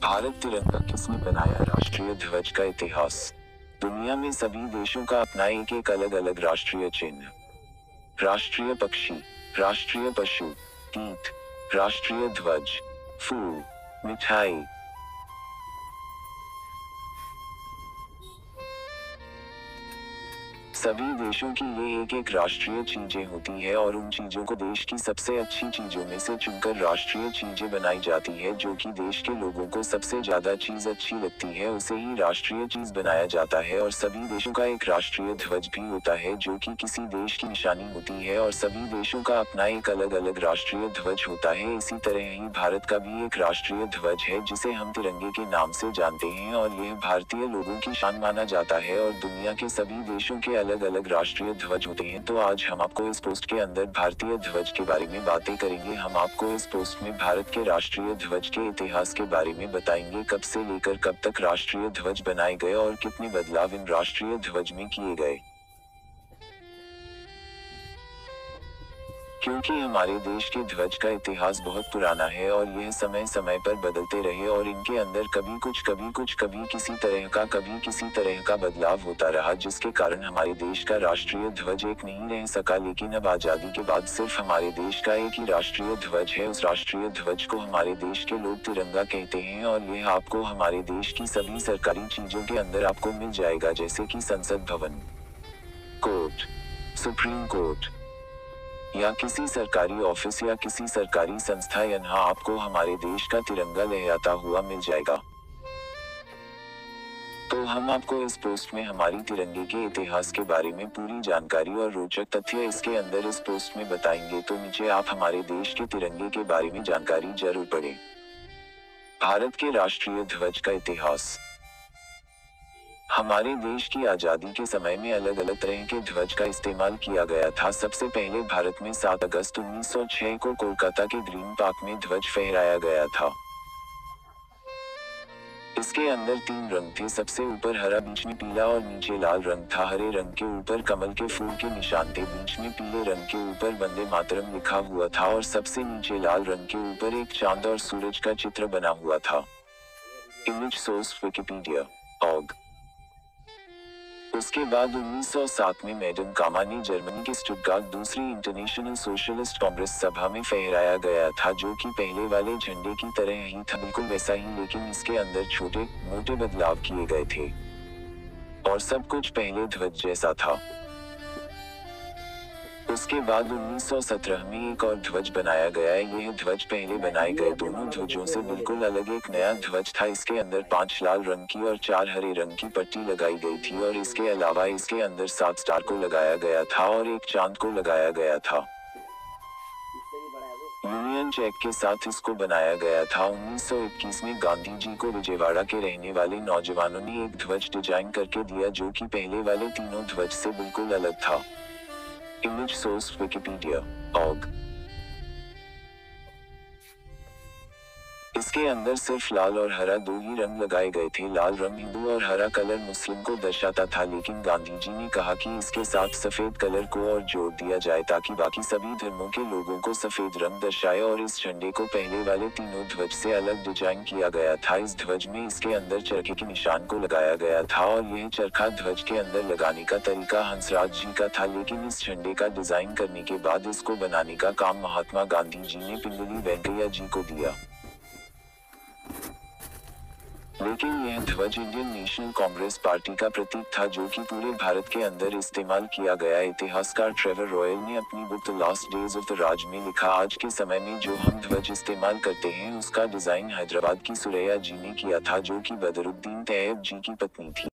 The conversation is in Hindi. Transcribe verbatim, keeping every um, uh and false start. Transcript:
भारत तिरंगा किसने बनाया? राष्ट्रीय ध्वज का इतिहास। दुनिया में सभी देशों का अपना एक एक अलग अलग राष्ट्रीय चिन्ह। राष्ट्रीय पक्षी, राष्ट्रीय पशु, गीत, राष्ट्रीय ध्वज, फूल, मिठाई। सभी देशों की ये एक एक राष्ट्रीय चीजें होती है और उन चीजों को देश की सबसे अच्छी चीजों में से चुनकर राष्ट्रीय चीजें बनाई जाती है। जो कि देश के लोगों को सबसे ज्यादा चीज अच्छी लगती है उसे ही राष्ट्रीय चीज बनाया जाता है। और सभी देशों का एक राष्ट्रीय ध्वज भी होता है जो कि किसी देश की निशानी होती है और सभी देशों का अपना एक अलग अलग राष्ट्रीय ध्वज होता है। इसी तरह ही भारत का भी एक राष्ट्रीय ध्वज है जिसे हम तिरंगे के नाम से जानते हैं और यह भारतीय लोगों की शान माना जाता है। और दुनिया के सभी देशों के अलग अलग राष्ट्रीय ध्वज होते हैं। तो आज हम आपको इस पोस्ट के अंदर भारतीय ध्वज के बारे में बातें करेंगे। हम आपको इस पोस्ट में भारत के राष्ट्रीय ध्वज के इतिहास के बारे में बताएंगे, कब से लेकर कब तक राष्ट्रीय ध्वज बनाए गए और कितने बदलाव इन राष्ट्रीय ध्वज में किए गए। क्योंकि हमारे देश के ध्वज का इतिहास बहुत पुराना है और यह समय समय पर बदलते रहे और इनके अंदर कभी कुछ कभी कुछ कभी किसी तरह का कभी किसी तरह का बदलाव होता रहा, जिसके कारण हमारे देश का राष्ट्रीय ध्वज एक नहीं रह सका। लेकिन अब आजादी के बाद सिर्फ हमारे देश का एक ही राष्ट्रीय ध्वज है। उस राष्ट्रीय ध्वज को हमारे देश के लोग तिरंगा कहते हैं और यह आपको हमारे देश की सभी सरकारी चीजों के अंदर आपको मिल जाएगा, जैसे कि संसद भवन, कोर्ट, सुप्रीम कोर्ट या किसी सरकारी ऑफिस या किसी सरकारी संस्था, यहाँ आपको हमारे देश का तिरंगा लहराता हुआ मिल जाएगा। तो हम आपको इस पोस्ट में हमारी तिरंगे के इतिहास के बारे में पूरी जानकारी और रोचक तथ्य इसके अंदर इस पोस्ट में बताएंगे। तो नीचे आप हमारे देश के तिरंगे के बारे में जानकारी जरूर पढ़ें। भारत के राष्ट्रीय ध्वज का इतिहास। हमारे देश की आजादी के समय में अलग अलग तरह के ध्वज का इस्तेमाल किया गया था। सबसे पहले भारत में सात अगस्त उन्नीस सौ छह को कोलकाता के ग्रीन पार्क में ध्वज फहराया गया था। इसके अंदर तीन रंग थे, सबसे ऊपर हरा, बीच में पीला और नीचे लाल रंग था। हरे रंग के ऊपर कमल के फूल के निशान थे, बीच में पीले रंग के ऊपर वंदे मातरम लिखा हुआ था और सबसे नीचे लाल रंग के ऊपर एक चांद और सूरज का चित्र बना हुआ था। Image source Wikipedia org. उसके बाद उन्नीस सौ सात में मैडम कामा ने जर्मनी के स्टुटगार्ट दूसरी इंटरनेशनल सोशलिस्ट कांग्रेस सभा में फहराया गया था, जो कि पहले वाले झंडे की तरह ही था, बिल्कुल वैसा ही, लेकिन इसके अंदर छोटे मोटे बदलाव किए गए थे और सब कुछ पहले ध्वज जैसा था। उसके बाद उन्नीस सौ सत्रह में एक और ध्वज बनाया गया। यह ध्वज पहले बनाए गए दोनों ध्वजों से बिल्कुल अलग एक नया ध्वज था। इसके अंदर पांच लाल रंग की और चार हरे रंग की पट्टी लगाई गई थी और इसके अलावा इसके अंदर सात स्टार को लगाया गया था और एक चांद को लगाया गया था। यूनियन जैक के साथ इसको बनाया गया था। उन्नीस सौ इक्कीस में गांधी जी को विजयवाड़ा के रहने वाले नौजवानों ने एक ध्वज डिजाइन करके दिया जो कि पहले वाले तीनों ध्वज से बिल्कुल अलग था। Image source Wikipedia org. इसके अंदर सिर्फ लाल और हरा दो ही रंग लगाए गए थे। लाल रंग हिंदू और हरा कलर मुस्लिम को दर्शाता था, लेकिन गांधी जी ने कहा कि इसके साथ सफेद कलर को और जोड़ दिया जाए ताकि बाकी सभी धर्मों के लोगों को सफेद रंग दर्शाए और इस झंडे को पहले वाले तीनों ध्वज से अलग डिजाइन किया गया था। इस ध्वज में इसके अंदर चरखे के निशान को लगाया गया था और यह चरखा ध्वज के अंदर लगाने का तरीका हंसराज जी का था, लेकिन इस झंडे का डिजाइन करने के बाद इसको बनाने का काम महात्मा गांधी जी ने पिंगली वेंकैया जी को दिया। लेकिन यह ध्वज इंडियन नेशनल कांग्रेस पार्टी का प्रतीक था जो कि पूरे भारत के अंदर इस्तेमाल किया गया। इतिहासकार ट्रेवर रॉयल ने अपनी book the last days of the Raj में लिखा, आज के समय में जो हम ध्वज इस्तेमाल करते हैं उसका डिजाइन हैदराबाद की सुरैया जी ने किया था, जो कि बदरुद्दीन तैयब जी की पत्नी थी।